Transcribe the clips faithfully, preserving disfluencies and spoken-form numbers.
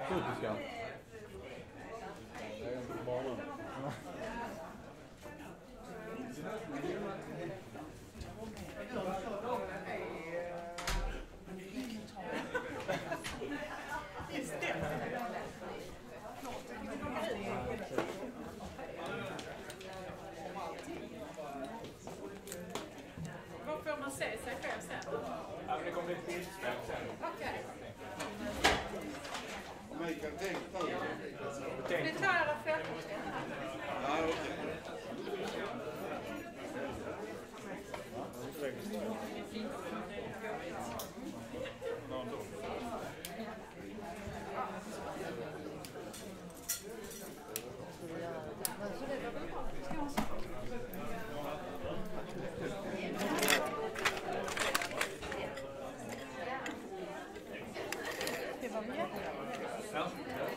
Typiska. Det är inte bara. Vad får man se sig själv sen? Ja, det kommer bli ett bildspel sen. Okej. Mikael, tänk nu. Vi tar era foton. Ja, okej. Det var bra. Ja.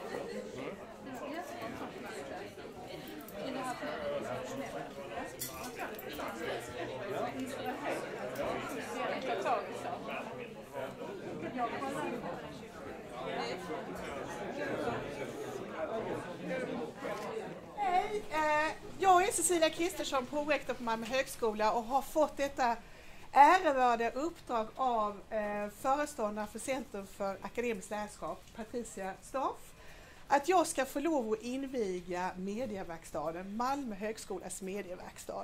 Hej, eh, jag är Cecilia Kristersson, prorektor på Malmö högskola och har fått detta ärevördiga uppdrag av eh, föreståndaren för Centrum för akademiskt lärarskap, Patricia Staff, att jag ska få lov att inviga Medieverkstaden, Malmö högskolas medieverkstad.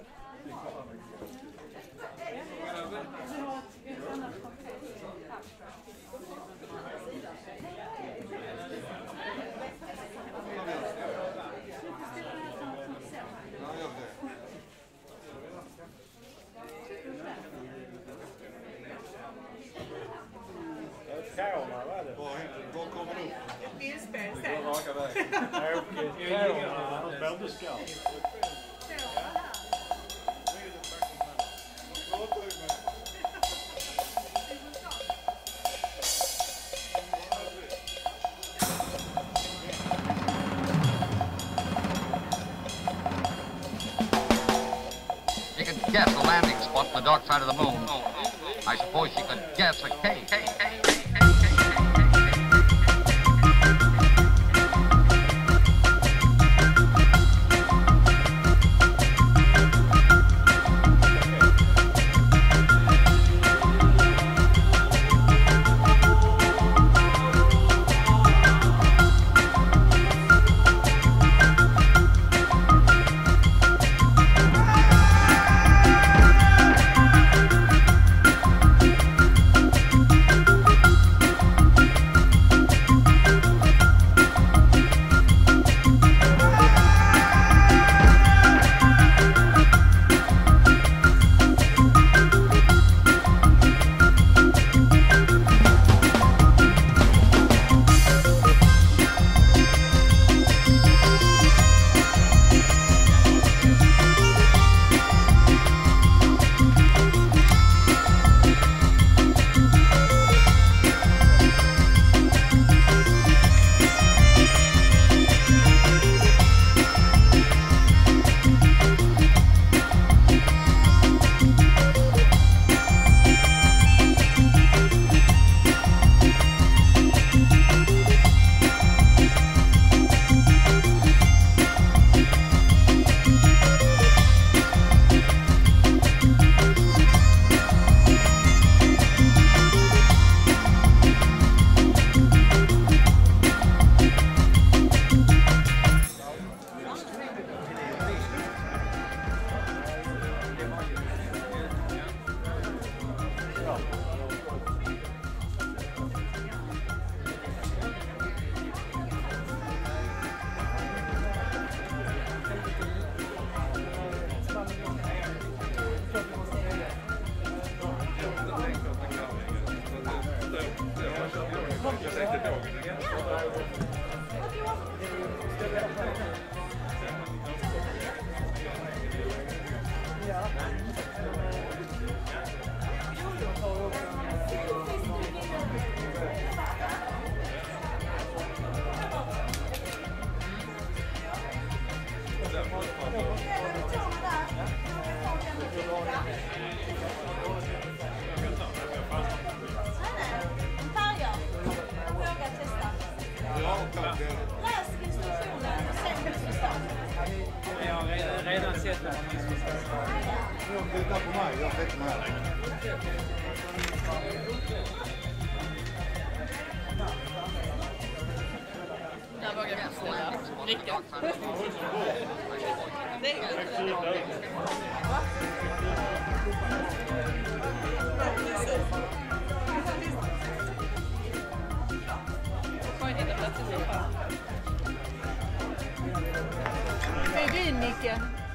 Kärna, vad är det? Vad kommer du? Ett bildspel Det sen. går raka vägen. Okej, kärna, de spelar du ska. She could guess a landing spot on the dark side of the moon. I suppose she could guess a cave. Hey, hey, hey, hey, hey, hey, hey. Läs instruktionen och sen kan du starta. Jag har redan, redan sett det. Jag tittar på mig, jag sätter mig här. Där vågar jag ställa. Rickard. Det är Bygg in, Nicke.